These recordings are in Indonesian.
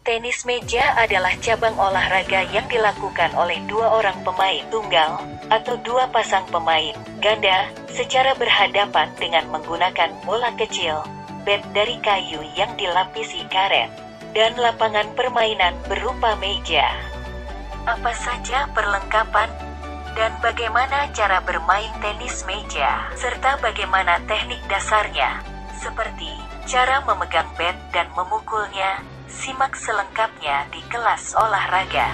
Tenis meja adalah cabang olahraga yang dilakukan oleh dua orang pemain tunggal, atau dua pasang pemain ganda, secara berhadapan dengan menggunakan bola kecil, bat dari kayu yang dilapisi karet, dan lapangan permainan berupa meja. Apa saja perlengkapan? Dan bagaimana cara bermain tenis meja? Serta bagaimana teknik dasarnya? Seperti cara memegang bat dan memukulnya. Simak selengkapnya di kelas olahraga.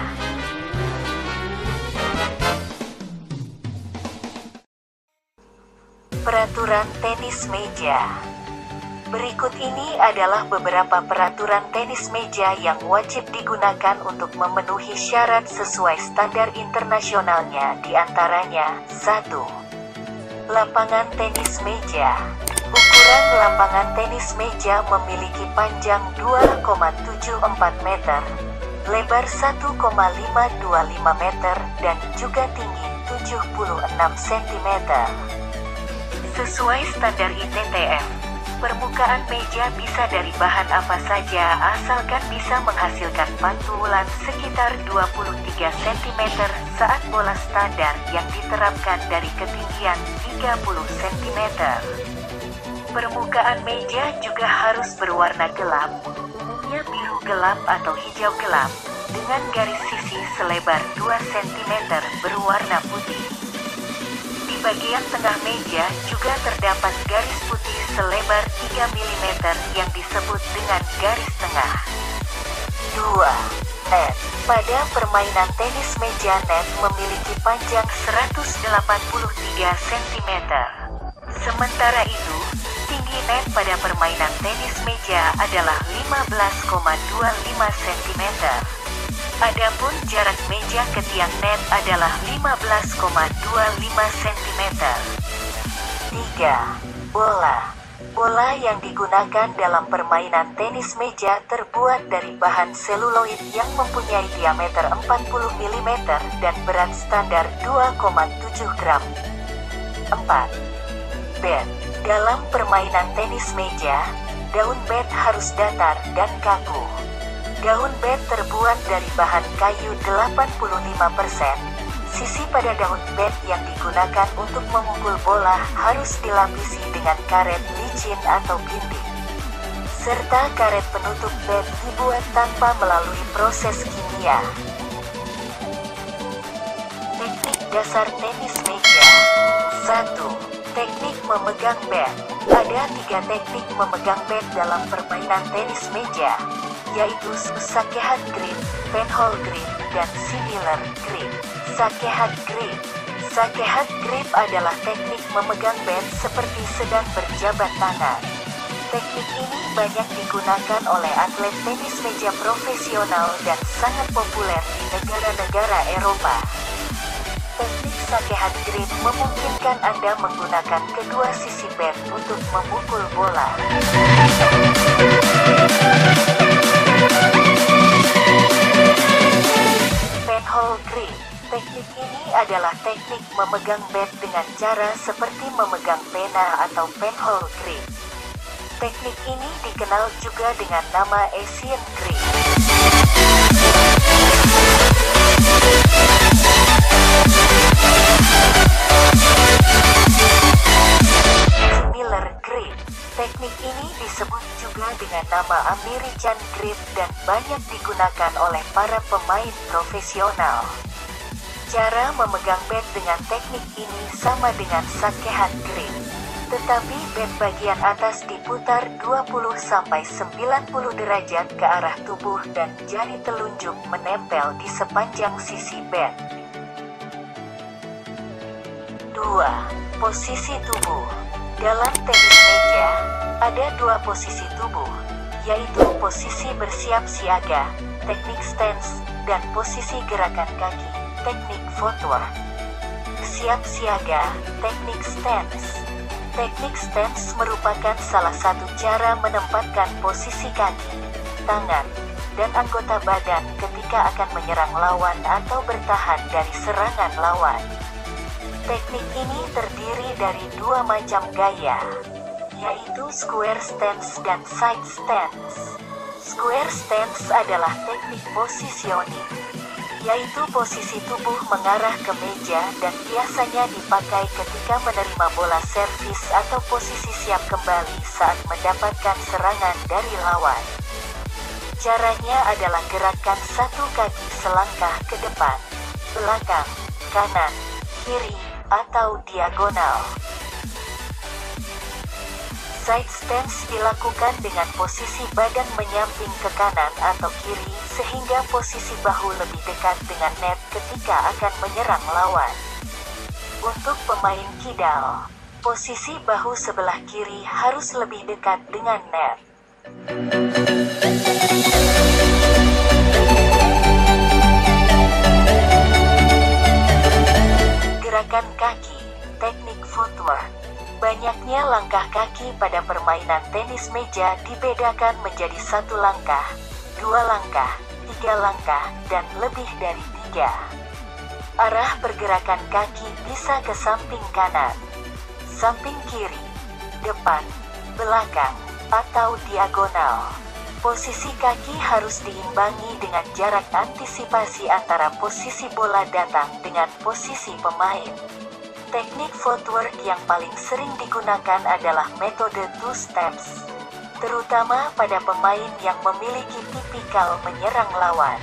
Peraturan tenis meja. Berikut ini adalah beberapa peraturan tenis meja yang wajib digunakan untuk memenuhi syarat sesuai standar internasionalnya, di antaranya: 1. Lapangan tenis meja. Ukuran lapangan tenis meja memiliki panjang 2,74 meter, lebar 1,525 meter, dan juga tinggi 76 cm. Sesuai standar ITTF, permukaan meja bisa dari bahan apa saja asalkan bisa menghasilkan pantulan sekitar 23 cm saat bola standar yang diterapkan dari ketinggian 30 cm. Permukaan meja juga harus berwarna gelap, umumnya biru gelap atau hijau gelap, dengan garis sisi selebar 2 cm berwarna putih. Di bagian tengah meja juga terdapat garis putih selebar 3 mm yang disebut dengan garis tengah. 2. Net. Pada permainan tenis meja, net memiliki panjang 183 cm. Sementara itu, tinggi net pada permainan tenis meja adalah 15,25 cm. Adapun jarak meja ke tiang net adalah 15,25 cm. 3. Bola. Bola yang digunakan dalam permainan tenis meja terbuat dari bahan seluloid yang mempunyai diameter 40 mm dan berat standar 2,7 gram. 4. Bat. Dalam permainan tenis meja, daun bat harus datar dan kaku. Daun bat terbuat dari bahan kayu 85%. Sisi pada daun bat yang digunakan untuk memukul bola harus dilapisi dengan karet licin atau blinting. Serta karet penutup bat dibuat tanpa melalui proses kimia. Teknik dasar tenis meja. 1. Teknik memegang bat. Ada 3 teknik memegang bat dalam permainan tenis meja, yaitu sakehat grip, penhole grip, dan similar grip. Sakehat grip. Sakehat grip adalah teknik memegang bat seperti sedang berjabat tangan. Teknik ini banyak digunakan oleh atlet tenis meja profesional dan sangat populer di negara-negara Eropa. Teknik sakehat grip memungkinkan Anda menggunakan kedua sisi bat untuk memukul bola. Penhole grip. Teknik ini adalah teknik memegang bat dengan cara seperti memegang pena atau penhole grip. Teknik ini dikenal juga dengan nama Asian grip. Similar grip. Teknik ini disebut juga dengan nama American grip dan banyak digunakan oleh para pemain profesional. Cara memegang bat dengan teknik ini sama dengan sakehat grip, tetapi bat bagian atas diputar 20-90 derajat ke arah tubuh dan jari telunjuk menempel di sepanjang sisi bat. 2. Posisi tubuh. Dalam tenis meja, ada 2 posisi tubuh, yaitu posisi bersiap siaga, teknik stance, dan posisi gerakan kaki, teknik footwork. Siap siaga, teknik stance. Teknik stance merupakan salah satu cara menempatkan posisi kaki, tangan, dan anggota badan ketika akan menyerang lawan atau bertahan dari serangan lawan. Teknik ini terdiri dari 2 macam gaya, yaitu square stance dan side stance. Square stance adalah teknik positioning, yaitu posisi tubuh mengarah ke meja dan biasanya dipakai ketika menerima bola servis atau posisi siap kembali saat mendapatkan serangan dari lawan. Caranya adalah gerakan satu kaki selangkah ke depan, belakang, kanan, kiri, atau diagonal. Side stance dilakukan dengan posisi badan menyamping ke kanan atau kiri sehingga posisi bahu lebih dekat dengan net ketika akan menyerang lawan. Untuk pemain kidal, posisi bahu sebelah kiri harus lebih dekat dengan net. Gerakan kaki, teknik footwork. Banyaknya langkah kaki pada permainan tenis meja dibedakan menjadi 1 langkah, 2 langkah, 3 langkah, dan lebih dari 3. Arah pergerakan kaki bisa ke samping kanan, samping kiri, depan, belakang, atau diagonal. Posisi kaki harus diimbangi dengan jarak antisipasi antara posisi bola datang dengan posisi pemain. Teknik footwork yang paling sering digunakan adalah metode two steps, terutama pada pemain yang memiliki tipikal menyerang lawan.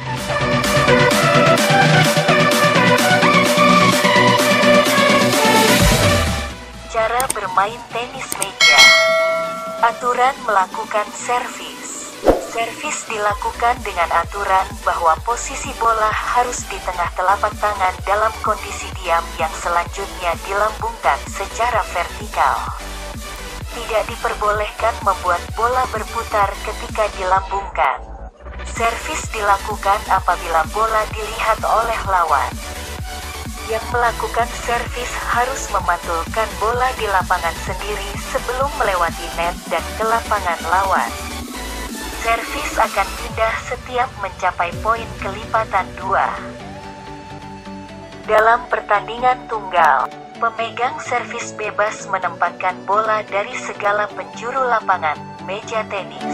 Cara bermain tenis meja. Aturan melakukan servis. Servis dilakukan dengan aturan bahwa posisi bola harus di tengah telapak tangan dalam kondisi diam yang selanjutnya dilambungkan secara vertikal. Tidak diperbolehkan membuat bola berputar ketika dilambungkan. Servis dilakukan apabila bola dilihat oleh lawan. Yang melakukan servis harus memantulkan bola di lapangan sendiri sebelum melewati net dan ke lapangan lawan. Servis akan pindah setiap mencapai poin kelipatan 2. Dalam pertandingan tunggal, pemegang servis bebas menempatkan bola dari segala penjuru lapangan, meja tenis.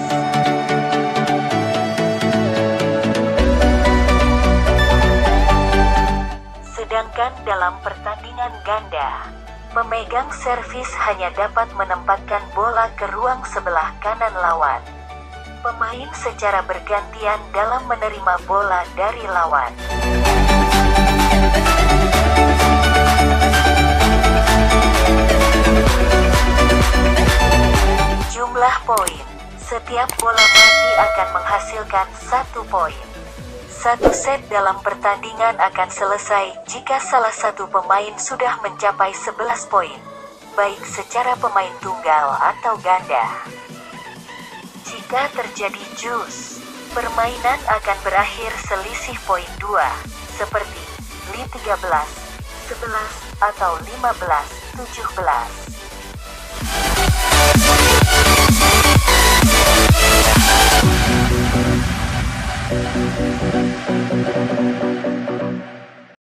Sedangkan dalam pertandingan ganda, pemegang servis hanya dapat menempatkan bola ke ruang sebelah kanan lawan. Pemain secara bergantian dalam menerima bola dari lawan. Jumlah poin. Setiap bola mati akan menghasilkan 1 poin. 1 set dalam pertandingan akan selesai jika salah satu pemain sudah mencapai 11 poin, baik secara pemain tunggal atau ganda. Jika terjadi jus, permainan akan berakhir selisih poin 2, seperti 13, 11, atau 15, 17.